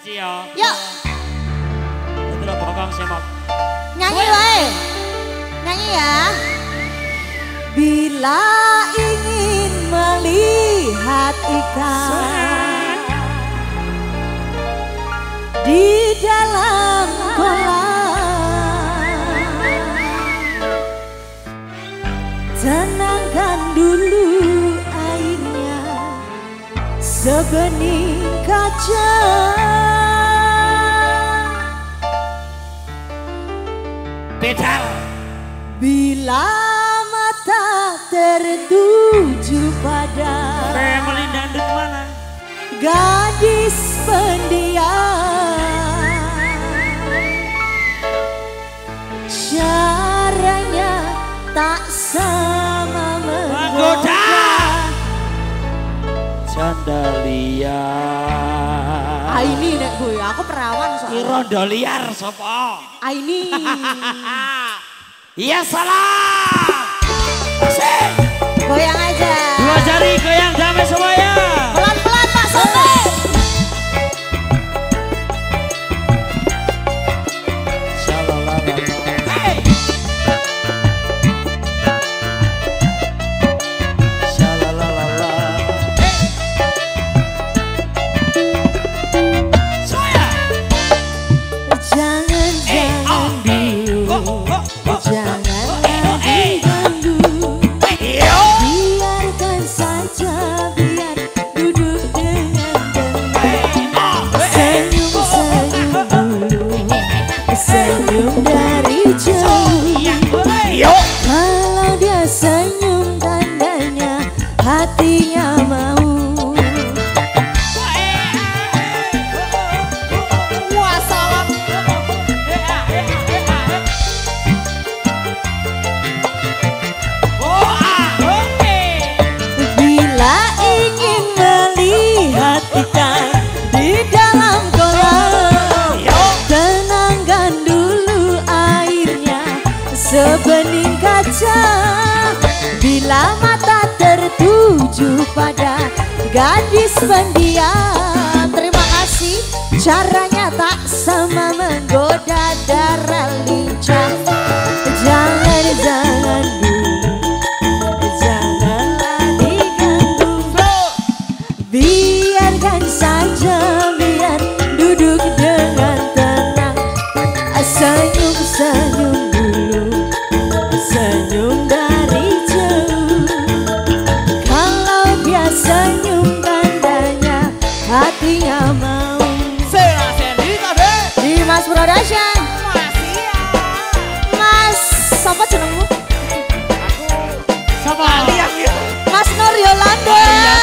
siji ya. Yuk. Itu bokong semok. Nyanyi wae. Nyanyi ya. Bila ingin melihat ikan di dalam kolam, tenangkan dulu airnya sebening kaca. Pedal. Bila mata tertuju pada Melindandut mana? gadis pendiam, caranya tak sama menggoda. Candalia. Aini nek gue, aku perawan soalnya. Rondo liar sopo? Aini. Iya salah. Asik. Goyang aja. Dua jari goyang damai semuanya. Pelan-pelan Pak Sote. Hey. Shalalalala. Hey. Soya. Jangan-jangan dulu. Janganlah diganggu. Biarkan saja, biar duduk dengan tenang. Senyum-senyum dulu, senyum dari jauh. Kalau dia senyum tandanya hatinya mau. Wassalam. Bila ingin melihat ikan di dalam kolam, tenangkan dulu airnya sebening kaca. Bila mata tertuju pada gadis pendiam, terima kasih, caranya tak sama menggoda darah lincah. Jangan-jangan dulu, janganlah diganggu. Biarkan saja, biar duduk dengan tenang. Senyum-senyum dulu, senyum dari jauh. Kalau dia senyum tandanya hatinya mau. Dimas Production. Mas, siapa jenengmu? Sama Mas Nur Yolanda.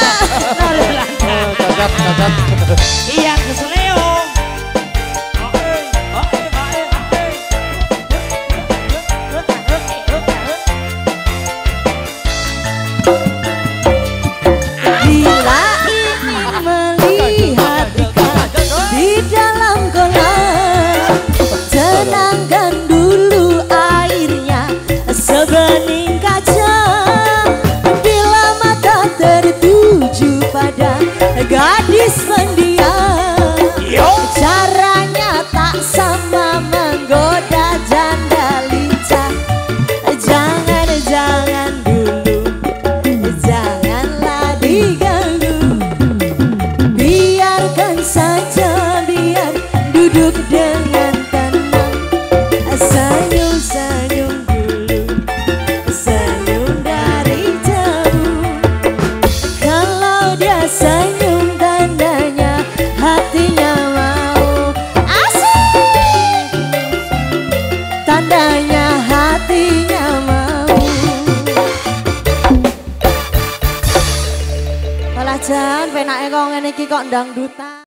Iya keseleo. Bila ingin melihat ikan di dalam kolam, tenangkan dulu airnya sebening kaca. Bila mata tertuju pada gadis pendiam, caranya tak sama menggoda janda lincah. Jangan-jangan dulu, janganlah diganggu. Biarkan saja, biar duduk dengan tenang. Senyum-senyum dulu, senyum dari jauh. Kalau dia senyum tandanya hatinya mau. Asik, tandanya hatinya mau. Malah jan penake kok ngene iki kok ndangdutan.